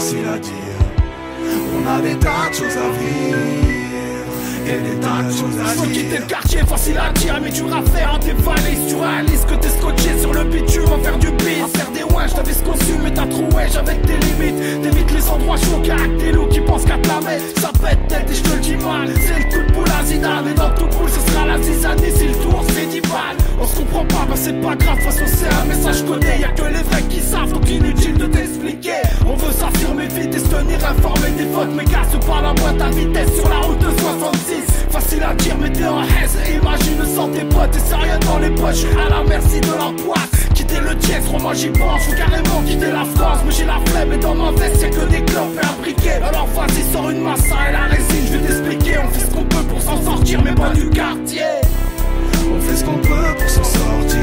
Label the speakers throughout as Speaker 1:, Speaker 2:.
Speaker 1: facile à dire. On a des tas de choses à vivre et des tas de choses à dire.
Speaker 2: Faut quitter le quartier, facile à dire, mais dur à faire en tes valises. Tu réalises que t'es scotché sur le bitume à faire du bis, à faire des wesh, t'avais ce conçu mais t'as trop wesh avec tes limites. T'évites les endroits chauds car avec des loups qui pensent qu'à te la mettre. Ça pète tête et je te le dis mal, c'est le coup de boule à Zidane. Et dans tout boule ce sera la zizanie si le tour c'est 10 balles. On se comprend pas, bah c'est pas grave, de toute façon c'est un message codé. Y'a que les vrais qui savent, donc inutile de t'expliquer. On veut s'affirmer vite et se tenir informé des fautes. Mais casse pas la boîte à vitesse sur la route de 66. Facile à dire mais t'es en haise. Imagine sans tes potes et c'est rien dans les poches. À la merci de leur boîte. Quitter le dièse, moi j'y pense. Faut carrément quitter la France. Mais j'ai la flemme et dans ma veste y'a que des clopes et un briquet. Alors vas-y sors une massa et la résine. Je vais t'expliquer, on fait ce qu'on peut pour s'en sortir. Mais pas du quartier.
Speaker 1: On fait ce qu'on peut pour s'en sortir.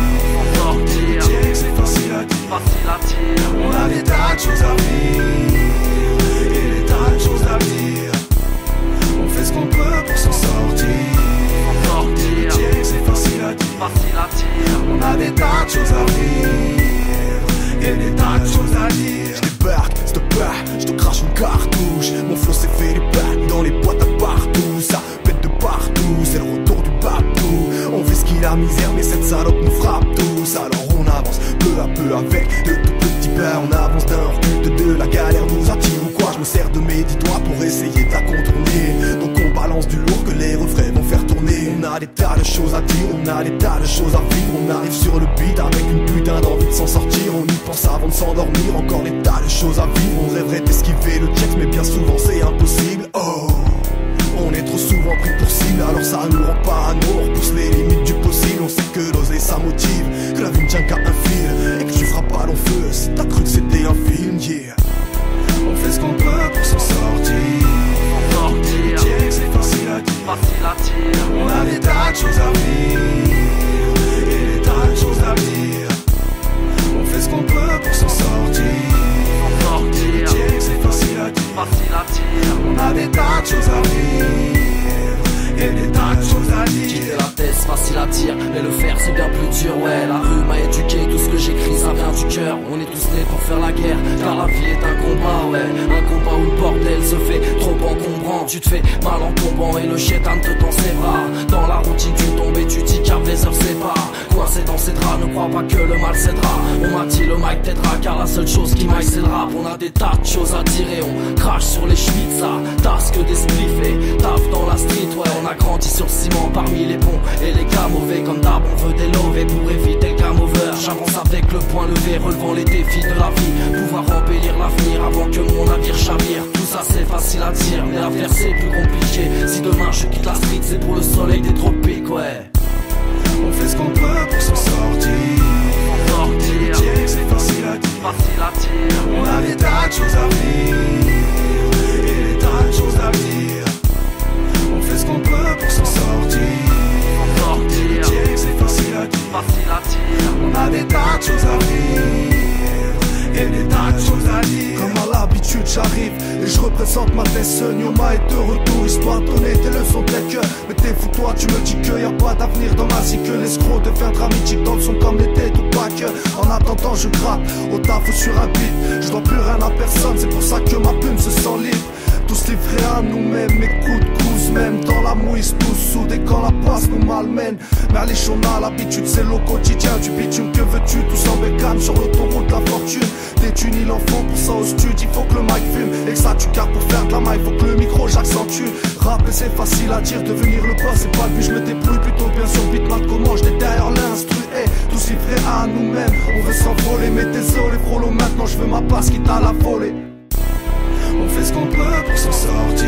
Speaker 1: C'est facile à dire. On a des tas de choses à vivre et des tas de choses à dire. On fait ce qu'on peut pour s'en sortir. C'est facile à dire. On a des tas de choses à vivre et des tas de choses à dire.
Speaker 3: Je débarque, s'il te plaît, je te crache une cartouche. Mon flow s'est fait des bacs dans les boîtes à partout. Ça pète de partout, c'est le retour du babou. On fait ce qu'il a misère mais cette salope nous frappe tous. Alors on avance peu à peu avec de tout petits pas. On avance d'un recul de la galère nous attire ou quoi. Je me sers de mes 10 doigts pour essayer de la contourner. Donc on balance du lourd que les refrains vont faire tourner. On a des tas de choses à dire, on a des tas de choses à vivre. On arrive sur le beat avec une putain d'envie de s'en sortir. On y pense avant de s'endormir, encore des tas de choses à vivre. On rêverait d'esquiver le check mais bien souvent c'est impossible. Oh, on est trop souvent pris pour cible, alors ça nous rend parano. On repousse les limites du possible, on sait que l'oser ça motive. Que la vie ne tient qu'à un fil et que tu feras pas long feu si t'as cru que c'était un film, yeah.
Speaker 1: On fait ce qu'on peut pour s'en sortir. C'est facile à dire. On a des tas de choses à vivre et des tas de choses à dire. On fait ce qu'on peut pour s'en sortir. C'est facile à dire. On a des tas de choses à vivre et des tas de choses à dire.
Speaker 2: Quitter la tête, c'est facile à dire, mais le faire c'est bien plus dur. Ouais, la rue m'a éduqué, tout ce que j'écris ça vient du cœur. On est tous nés pour faire la guerre, car la vie est un combat, ouais. Un combat où le bordel se fait trop encombrant. Tu te fais mal en tombant et le chétan te tend ses bras. Dans la routine tu tombes et tu dis car les heures séparent. Coincé dans ces draps, ne crois pas que le mal cédera. On m'a dit le mic t'aidera, car la seule chose qui maille c'est le rap. On a des tas de choses à dire et on crache sur les chevilles, ça tasse que des spliffs et taf dans la street. Ouais, on a grandi sur le ciment parmi les bons et les gars mauvais. Comme d'hab on veut des lovés pour éviter le game over. J'avance avec le point levé, relevant les défis de la vie. Pouvoir embellir l'avenir avant que mon navire chavire. Tout ça c'est facile à dire, mais à faire c'est plus compliqué. Si demain je quitte la street c'est pour le soleil des tropiques, ouais.
Speaker 1: On fait ce qu'on peut pour s'en sortir. C'est facile à dire. On a des tas de choses à vivre et des tas de choses à dire. On fait ce qu'on peut pour s'en sortir. C'est facile à dire. On a des tas de choses à vivre et des tas de choses à dire.
Speaker 3: Comme à l'habitude j'arrive et je représente ma destin. Yoma est de retour, histoire de donner des leçons de cœur. Mais t'es fou toi, tu me dis qu'il y a pas d'avenir dans ma vie. Que l'escroc deviendra mythique dans le son comme les têtes ou pas que. En attendant je gratte au taf ou sur un beat. Je dois plus rien à personne, c'est pour ça que ma plume se sent libre. Tous livrés à nous-mêmes, mes coups de cousse, même dans la mouise, tous soudés quand la poisse nous malmène. Mais allez, on a l'habitude, c'est le quotidien du bitume. Que veux-tu, tous en bécane sur l'autoroute de la fortune. Des thunes, il en faut pour ça au studio, il faut que le mic fume. Et que ça tu cartes pour faire de la maille, faut que le micro j'accentue. Rapper c'est facile à dire, devenir le boss c'est pas le but. Je me débrouille plutôt bien sur beat, mal comment je derrière l'instru. Hey, tous livrés à nous-mêmes, on veut s'envoler. Mais désolé frollo, maintenant je veux ma place quitte à la voler.
Speaker 1: On fait ce qu'on peut pour s'en sortir.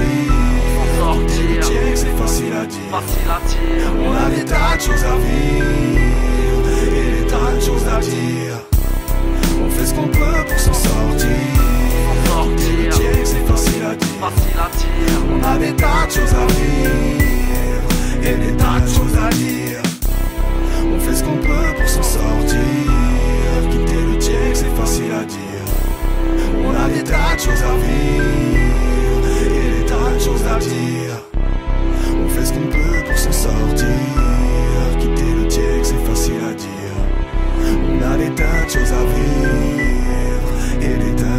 Speaker 1: C'est facile à dire. On a des tas de choses à vivre et des tas de choses à dire. On fait ce qu'on peut pour s'en sortir. C'est facile à dire. On a des tas de choses à vivre et des tas de choses à dire. On fait ce qu'on peut pour s'en sortir. Quitter le check c'est facile à dire. On a des tas de choses à vivre et des tas de choses à dire. On fait ce qu'on peut pour s'en sortir. Quitter le check c'est facile à dire. On a des tas de choses à vivre et des tas